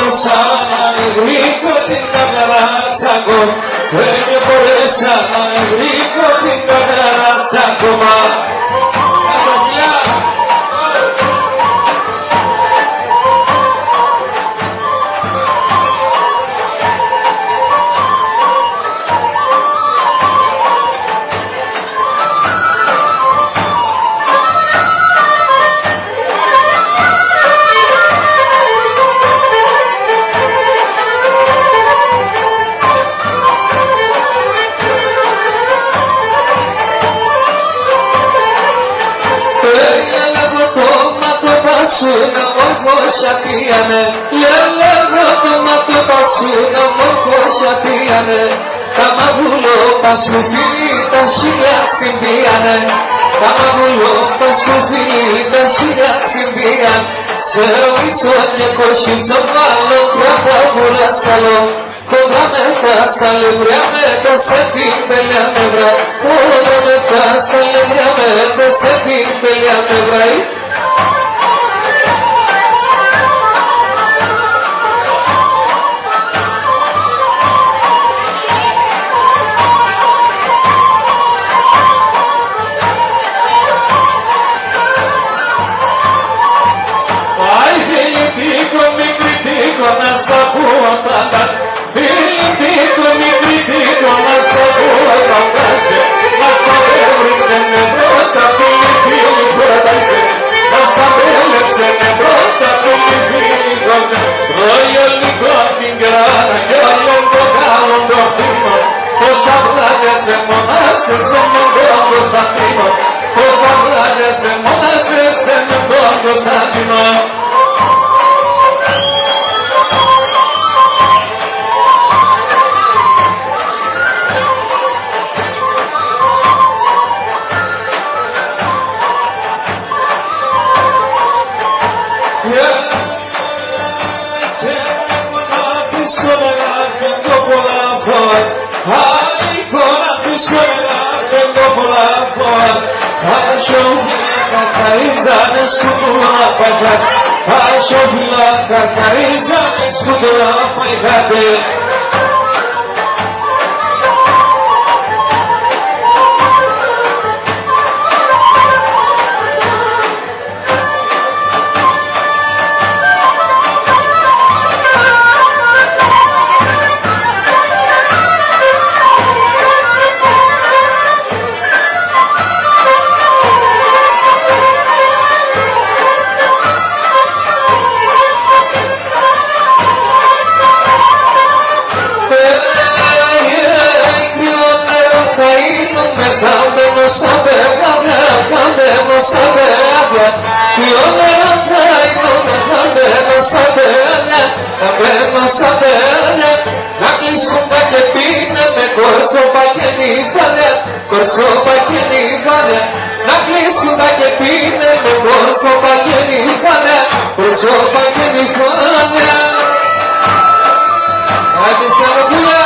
μπορούσα να βρήκω την καμεράτσα ακόμα. Δεν μπορούσα να βρήκω την καμεράτσα ακόμα. Πασούνα μορφώσια πήγανε, λέλεγω το ματωπα σου να μορφώσια πήγανε. Τα μαγουλό πας μου φίλοι τα χίλια τσιμπήγανε, τα μαγουλό πας μου φίλοι τα χίλια τσιμπήγαν. Σε ροϊτσόνια κοσχίτσο βάλω τριάντα βούλα σκαλό. Κοντά με φτάς τα λεμπριά με τα σε την πελιά με βρά. Κοντά με φτάς τα λεμπριά με τα σε την πελιά με βρά. Να σ' ακούω πάντα, Φιλιππίκο μη κριτικό, να σ' ακούω πάντα, να σ' απέλεψε με μπρόστα, Φιλιππίκο ρωτάσε, να σ' απέλεψε με μπρόστα, Φιλιππίκο. Ρογιολικό την κράνα κι όλον το καλόν το θύμο, πόσα πλάκες εμονάσες σε με τον Κωνσταντίνο, πόσα πλάκες εμονάσες σε με τον Κωνσταντίνο. Καρίζανε σκούτουνα παγιά, ασόφυλα καρίζανε σκούτουνα παγιάτε. Να κλείσουν τα και πίνε με κορτσόπα και νύφανε, κορτσόπα και νύφανε. Να κλείσουν τα και πίνε με κορτσόπα και νύφανε, κορτσόπα και νύφανε. Άντε σαροπούλια.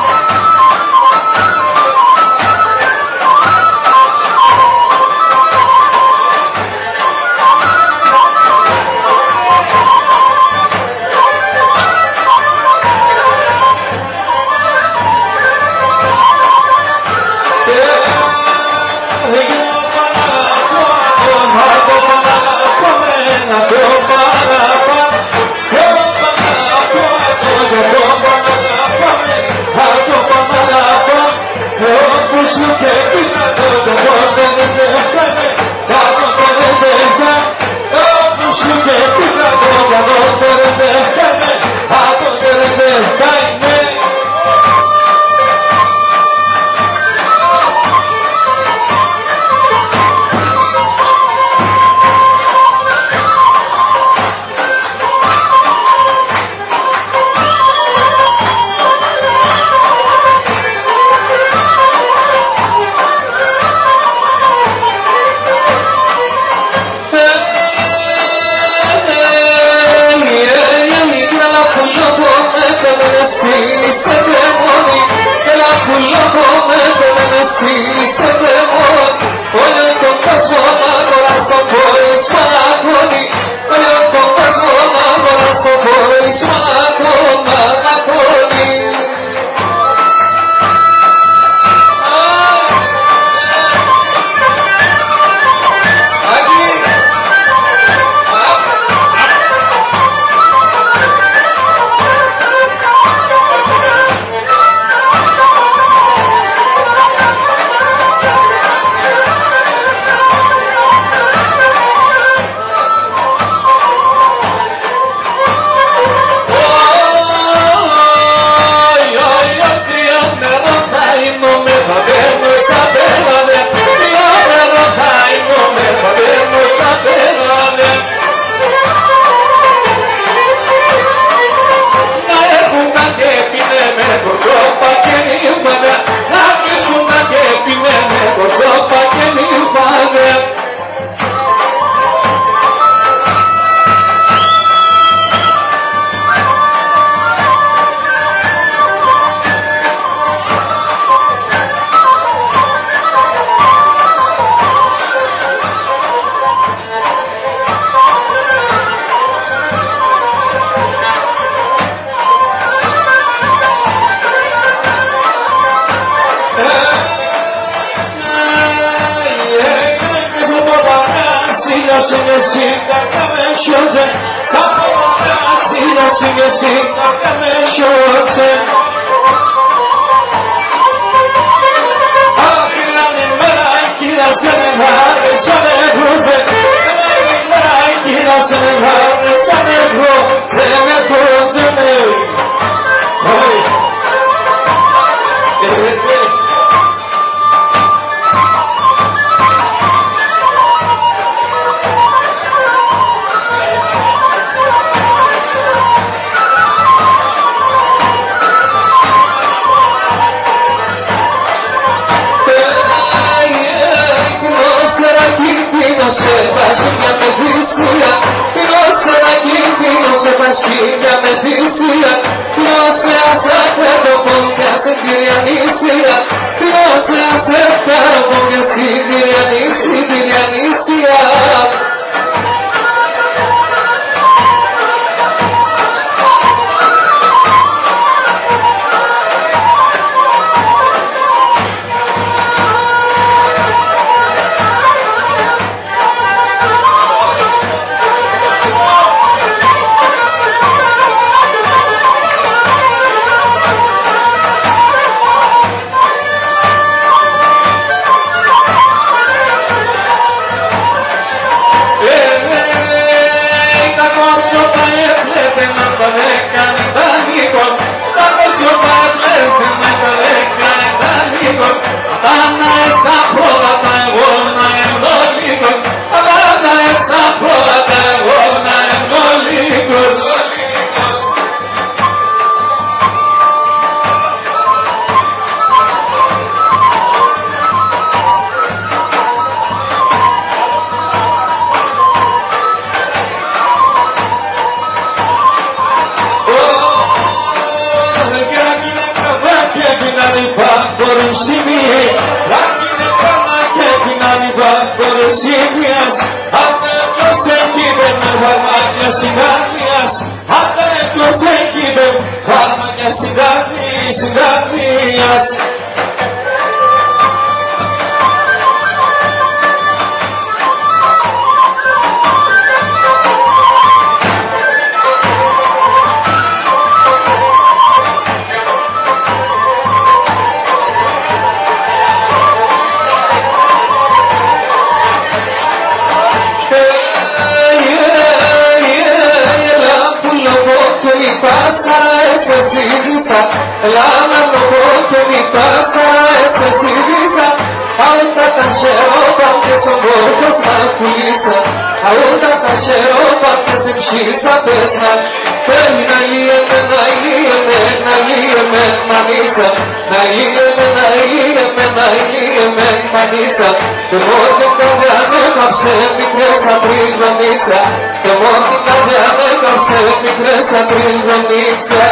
Είσαι δαιμόνι, έλα που λόγω με τον εσύ είσαι δαιμόνι. Όλο τον κόσμο να αγοράς το πόρισμα να αγώνει, όλο τον κόσμο να αγοράς το πόρισμα να αγώνει. Σίλια σου και εσύ καρδιά με σιώτσε. Σαν πόδα σίλια σου και εσύ καρδιά με σιώτσε. Άκυραν ημέρα κύρα σε νεγάρε σαν νεκρούτσε. Άκυραν ημέρα κύρα σε νεγάρε σαν νεκρούτσε. Νεκρούτσε με. Σε πασχήμια με θυσία, πήρωσε να κινδύνω σε πασχήμια με θυσία, πήρωσε ασάφε το πόντια σε τυριανήσια, πήρωσε ασάφε το πόντια σε τυριανήσια. Συγκαρδίας se sirisa, la mano porque mi pasa ese sirisa, alta cachero porque son borjos la culisa, alta cachero porque se pshisa pesna, na liyemen manitza, na liyemen manitza, te morte kaviane kapse mi kresa trigomitza, te morte kaviane kapse mi kresa trigomitza.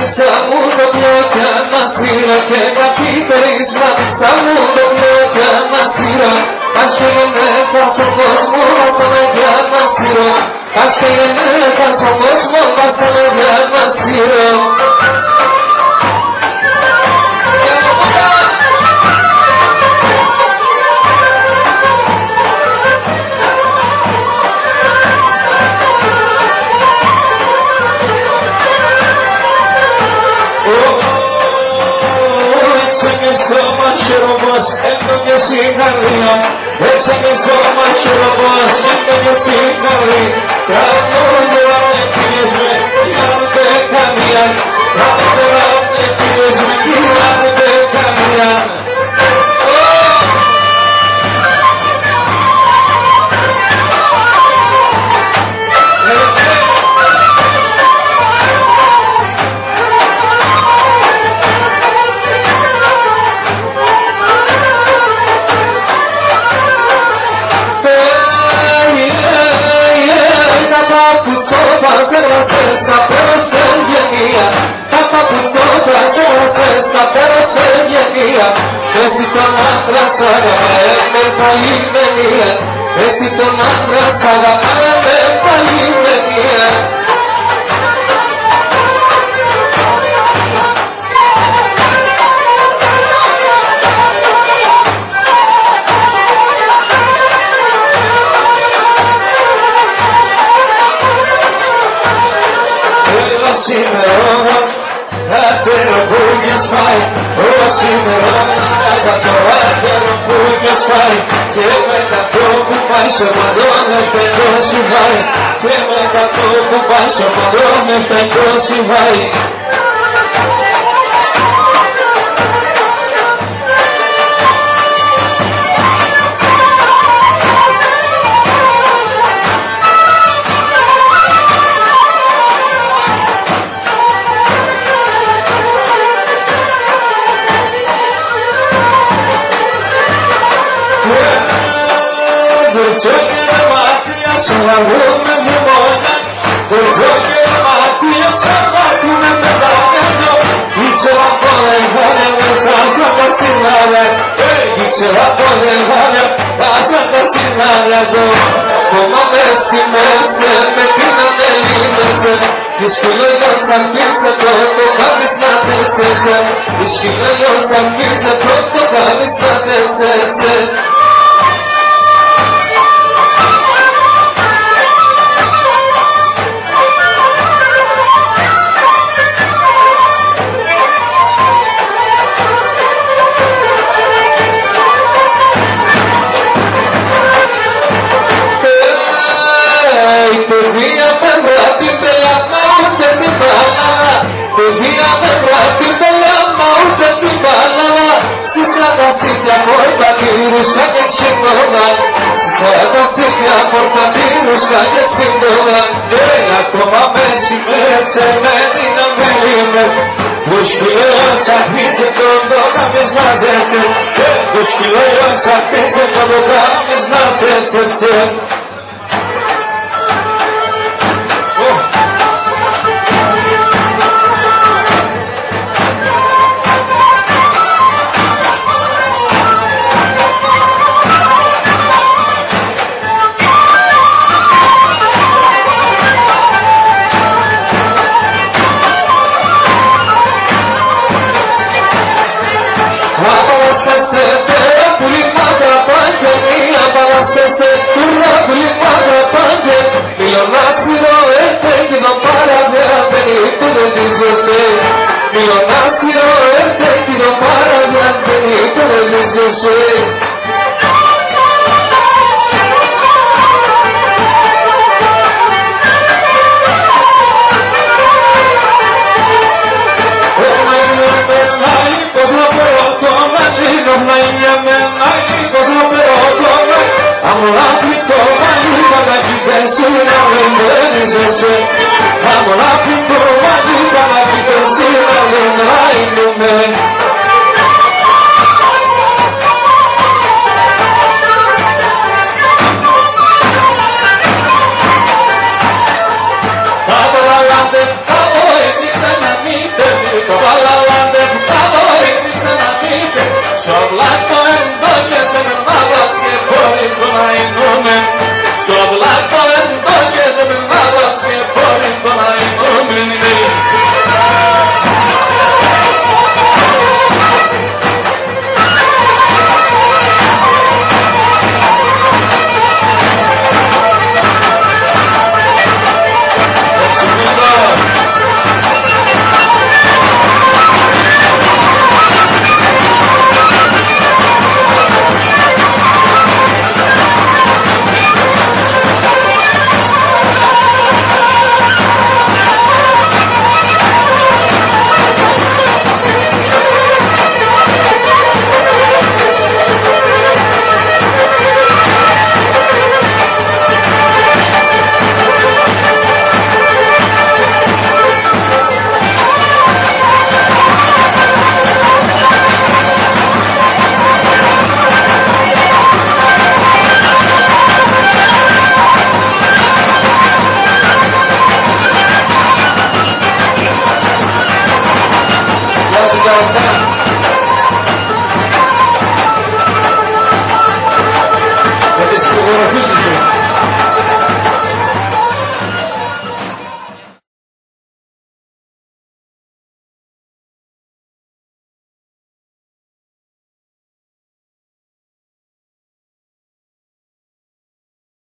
μάτιτσα μου το πλόκια να σύρω και κάτι περισμάτιτσα μου το πλόκια να σύρω. Ας και γεννέθα στον κόσμο βάσανε για να σύρω. Ας και γεννέθα στον κόσμο βάσανε για να σύρω. Στο μάχαιρο μας έντονες η καρδία. Έτσι και στο μάχαιρο μας έντονες η καρδία. Τραγούδερα με κυρίες με κοιλάρονται καμία. Τραγούδερα με κυρίες με κοιλάρονται καμία. Παπουτσόπας έβρασες, θα πέρασε ευγενία. Τα παπουτσόπας έβρασες, θα πέρασε ευγενία. Εσύ τον άντρα σ' αγαπάμε με παλιμενία. Εσύ τον άντρα σ' αγαπάμε με παλιμενία. Σημερόνα, άτερο που και σπάει. Σημερόνα, βάζα το άτερο που και σπάει. Και μετά το που πάει στο μαντρό φεγγό συμβάει. Και μετά το που πάει στο μαντρό φεγγό συμβάει. Τζόγερ μάτια σαλαγούμε χειμώνα. Το τζόγερ μάτια σαλαγούμε μετανέζω. Ήξερα πόδε χάλια μες τα στράτα συνάρια. Ήξερα πόδε χάλια τα στράτα συνάρια ζω. Ακόμα μεσημέρτσε με την ανελίμερτσε. Ισχυλόγιον πίτσε πρώτο κάνεις να τέτσetse. Ισχυλόγιον πίτσε πρώτο κάνεις να τέτσetse. Σύντα πόρτα πυρούσκα και ξυνόγα. Στα σύντα πόρτα πυρούσκα και ξυνόγα. Ακόμα μεσημέρτσε με την αγκαλίμαι. Το σκυλό τσαπίτσε τον το κάμεις να ζέτσε. Το σκυλό τσαπίτσε τον το κάμεις να ζέτσε. Απαλαστέσαι τέρα πουλί μάκρα πάντια. Μία απαλαστέσαι τούρα πουλί μάκρα πάντια. Μιλονάσιρο έρτε κι δω παραδιά. Περίπου δεν δίζωσε. Μιλονάσιρο έρτε κι δω παραδιά. Περίπου δεν δίζωσε. Θα το εσύ ξαναδείτε στο πλάτο